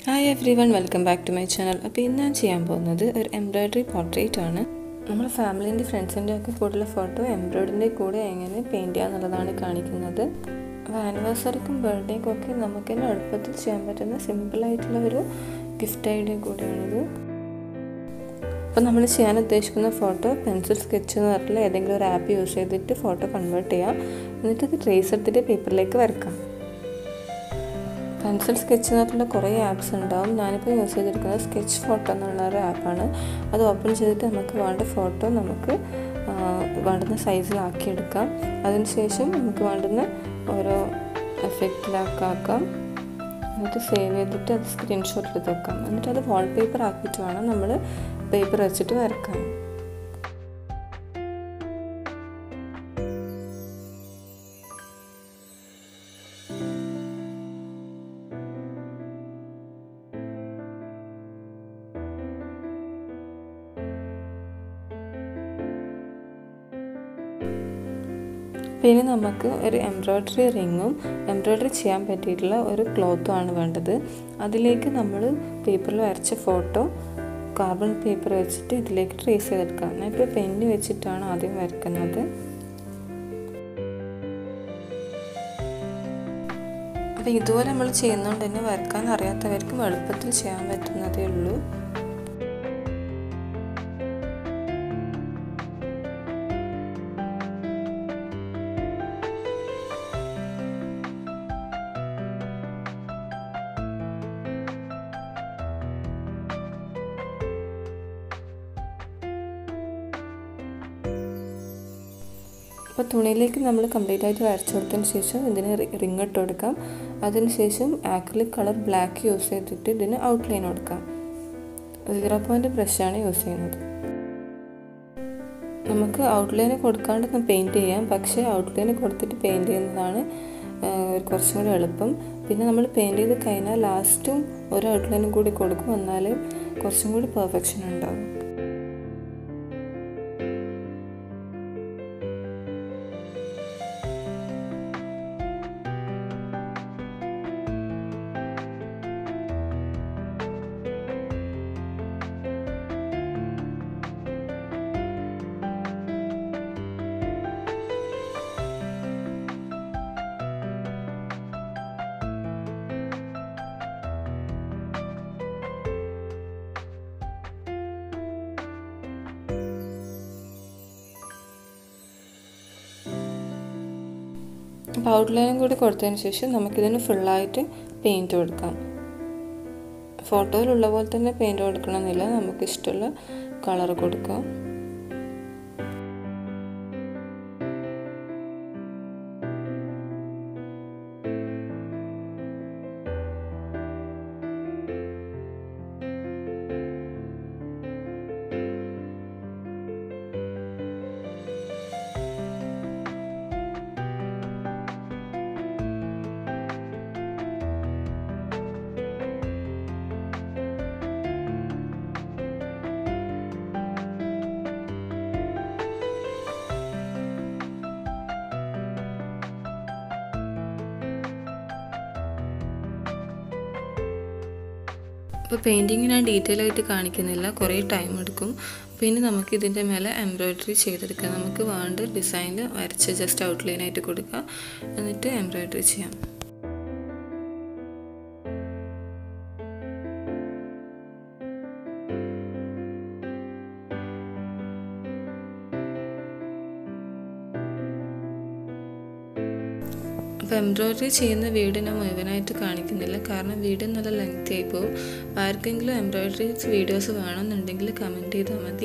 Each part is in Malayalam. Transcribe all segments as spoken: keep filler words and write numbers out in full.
Hi everyone, welcome back to my channel. അപ്പോൾ ഇന്ന് ഞാൻ ചെയ്യാൻ പോകുന്നത് ഒരു എംബ്രോയിഡറി പോർട്രേറ്റ് ആണ്. നമ്മുടെ ഫാമിലിൻ്റെ ഫ്രണ്ട്സിൻ്റെ ഒക്കെ കൂടെയുള്ള ഫോട്ടോ എംബ്രോയിഡറിൻ്റെ കൂടെ എങ്ങനെ പെയിൻറ്റ് ചെയ്യുക എന്നുള്ളതാണ് കാണിക്കുന്നത്. അപ്പോൾ ആനിവേഴ്സറിക്കും ബർത്ത്ഡേക്കും ഒക്കെ നമുക്ക് തന്നെ എളുപ്പത്തിൽ ചെയ്യാൻ പറ്റുന്ന സിമ്പിളായിട്ടുള്ള ഒരു ഗിഫ്റ്റ് ഐഡിയ കൂടിയാണിത്. അപ്പോൾ നമ്മൾ ചെയ്യാൻ ഉദ്ദേശിക്കുന്ന ഫോട്ടോ പെൻസിൽ സ്കെച്ച് എന്ന് പറഞ്ഞിട്ടുള്ള ഏതെങ്കിലും ഒരു ആപ്പ് യൂസ് ചെയ്തിട്ട് ഫോട്ടോ കൺവേർട്ട് ചെയ്യാം. എന്നിട്ട് അത് ട്രേസ് എടുത്തിട്ട് പേപ്പറിലേക്ക് വരക്കാം. പെൻസിൽ സ്കെച്ച് എന്ന് പറഞ്ഞിട്ടുള്ള കുറേ ആപ്സ് ഉണ്ടാവും. ഞാനിപ്പോൾ യൂസ് ചെയ്തിരിക്കുന്നത് സ്കെച്ച് ഫോട്ടോ എന്നുള്ള ഒരു ആപ്പാണ്. അത് ഓപ്പൺ ചെയ്തിട്ട് നമുക്ക് വേണ്ട ഫോട്ടോ നമുക്ക് വേണ്ടുന്ന സൈസിലാക്കിയെടുക്കാം. അതിനുശേഷം നമുക്ക് വേണ്ടുന്ന ഓരോ എഫക്റ്റിലാക്കാം. എന്നിട്ട് സേവ് ചെയ്തിട്ട് അത് സ്ക്രീൻഷോട്ട് എടുത്ത് വെക്കാം. എന്നിട്ട് അത് വാൾപേപ്പർ ആക്കിയിട്ട് വേണം നമ്മൾ പേപ്പർ വെച്ചിട്ട് വരക്കാൻ. പിന്നെ നമുക്ക് ഒരു എംബ്രോയ്ഡറി റിങ്ങും എംബ്രോയ്ഡറി ചെയ്യാൻ പറ്റിയിട്ടുള്ള ഒരു ക്ലോത്തും ആണ് വേണ്ടത്. അതിലേക്ക് നമ്മൾ പേപ്പറിൽ വരച്ച ഫോട്ടോ കാർബൺ പേപ്പർ വെച്ചിട്ട് ഇതിലേക്ക് ട്രേസ് ചെയ്തെടുക്കാം. ഞാനിപ്പോൾ പെന്ന് വെച്ചിട്ടാണ് ആദ്യം വരക്കുന്നത്. അപ്പോൾ ഇതുപോലെ നമ്മൾ ചെയ്യുന്നതുകൊണ്ട് തന്നെ വരക്കാൻ അറിയാത്തവർക്കും എളുപ്പത്തിൽ ചെയ്യാൻ പറ്റുന്നതേ ഉള്ളൂ. അപ്പോൾ തുണിയിലേക്ക് നമ്മൾ കംപ്ലീറ്റ് ആയിട്ട് വരച്ചു കൊടുത്തതിന് ശേഷം ഇതിന് റിങ് ഇട്ട് കൊടുക്കാം. അതിനുശേഷം ആക്രിലിക് കളർ ബ്ലാക്ക് യൂസ് ചെയ്തിട്ട് ഇതിന് ഔട്ട്ലൈൻ കൊടുക്കാം. സീറോ പോയിൻ്റ് ബ്രഷാണ് യൂസ് ചെയ്യുന്നത്. നമുക്ക് ഔട്ട്ലൈന് കൊടുക്കാണ്ട് പെയിൻറ്റ് ചെയ്യാം, പക്ഷേ ഔട്ട്ലൈന് കൊടുത്തിട്ട് പെയിൻറ്റ് ചെയ്യുന്നതാണ് കുറച്ചും കൂടി എളുപ്പം. പിന്നെ നമ്മൾ പെയിൻറ്റ് ചെയ്ത് കഴിഞ്ഞാൽ ലാസ്റ്റും ഒരു ഔട്ട്ലൈനും കൂടി കൊടുക്കും, എന്നാലേ കുറച്ചും കൂടി പെർഫെക്ഷൻ ഉണ്ടാകും. അപ്പോൾ ഔട്ട്ലൈനും കൂടി കൊടുത്തതിന് ശേഷം നമുക്കിതിന് ഫുള്ളായിട്ട് പെയിൻറ്റ് കൊടുക്കാം. ഫോട്ടോയിലുള്ള പോലെ തന്നെ പെയിൻറ്റ് കൊടുക്കണമെന്നില്ല, നമുക്കിഷ്ടമുള്ള കളർ കൊടുക്കാം. അപ്പോൾ പെയിൻറ്റിങ് ഞാൻ ഡീറ്റെയിൽ ആയിട്ട് കാണിക്കുന്നില്ല, കുറേ ടൈം എടുക്കും. പിന്നെ നമുക്ക് ഇതിൻ്റെ മേലെ എംബ്രോയ്ഡറി ചെയ്തെടുക്കാം. നമുക്ക് വേണ്ട ഡിസൈനിൽ വരച്ച് ജസ്റ്റ് ഔട്ട്ലൈൻ ആയിട്ട് കൊടുക്കുക, എന്നിട്ട് എംബ്രോയ്ഡറി ചെയ്യാം. അപ്പോൾ എംബ്രോയ്ഡറി ചെയ്യുന്ന വീഡിയോ ഞാൻ മുഴുവനായിട്ട് കാണിക്കുന്നില്ല, കാരണം വീഡിയോ നല്ല ലെങ്തി ആയി പോകും. ആർക്കെങ്കിലും എംബ്രോയ്ഡറി വീഡിയോസ് വേണമെന്നുണ്ടെങ്കിൽ കമൻറ്റ് ചെയ്താൽ മതി.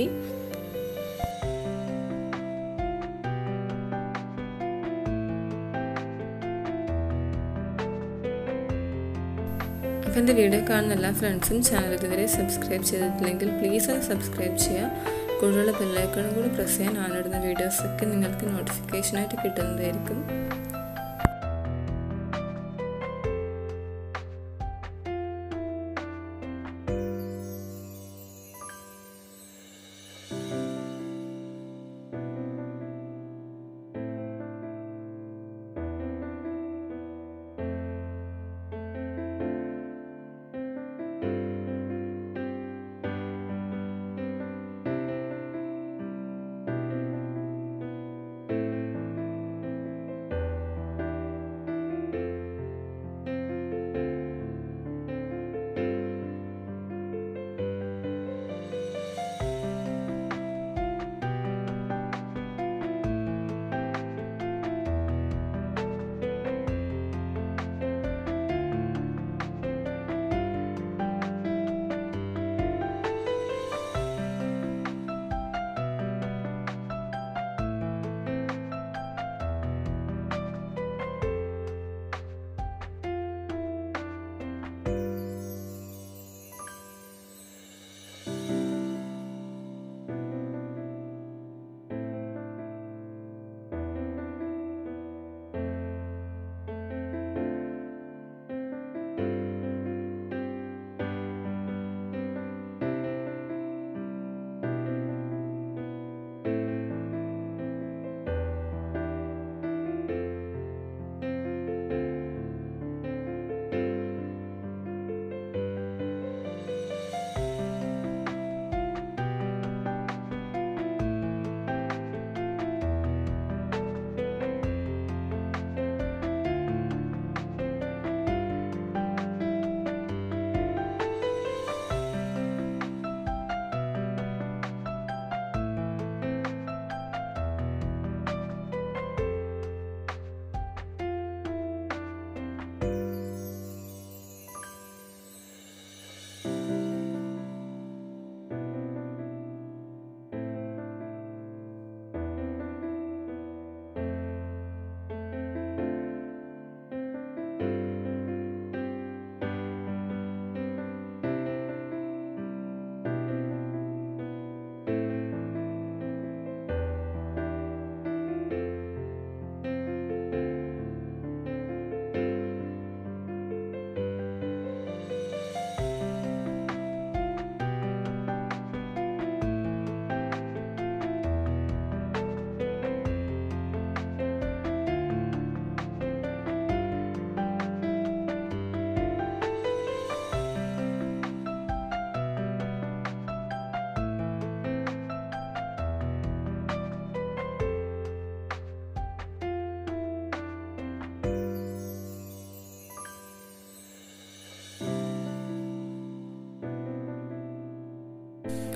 അപ്പോൾ എൻ്റെ വീഡിയോ കാണുന്ന എല്ലാ ഫ്രണ്ട്സും ചാനൽ ഇതുവരെ സബ്സ്ക്രൈബ് ചെയ്തിട്ടില്ലെങ്കിൽ പ്ലീസ് അത് സബ്സ്ക്രൈബ് ചെയ്യുക. കൂടുതലുള്ള ബെല്ലൈക്കണും കൂടി പ്രസ് ചെയ്യാൻ ഞാനിടുന്ന വീഡിയോസൊക്കെ നിങ്ങൾക്ക് നോട്ടിഫിക്കേഷനായിട്ട് കിട്ടുന്നതായിരിക്കും.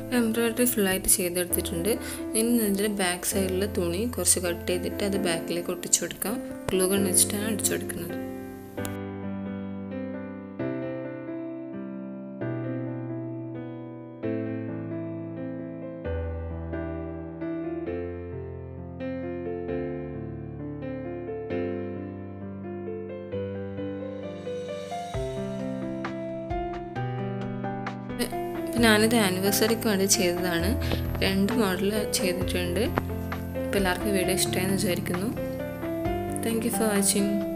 എംബ്രോയിഡറി ഫുള്ളായിട്ട് ചെയ്തെടുത്തിട്ടുണ്ട്. ഇനി ഇതിൻ്റെ ബാക്ക് സൈഡിൽ തുണി കുറച്ച് കട്ട് ചെയ്തിട്ട് അത് ബാക്കിലേക്ക് ഒട്ടിച്ചു കൊടുക്കാം. ഗ്ലൂ ഗൺ വെച്ചിട്ടാണ് അടിച്ചു കൊടുക്കുന്നത്. ഞാനിത് ആനിവേഴ്സറിക്ക് വേണ്ടി ചെയ്തതാണ്. രണ്ട് മോഡൽ ചെയ്തിട്ടുണ്ട്. അപ്പോൾ എല്ലാവർക്കും വീഡിയോ ഇഷ്ടമായെന്ന് വിചാരിക്കുന്നു. Thank you for watching.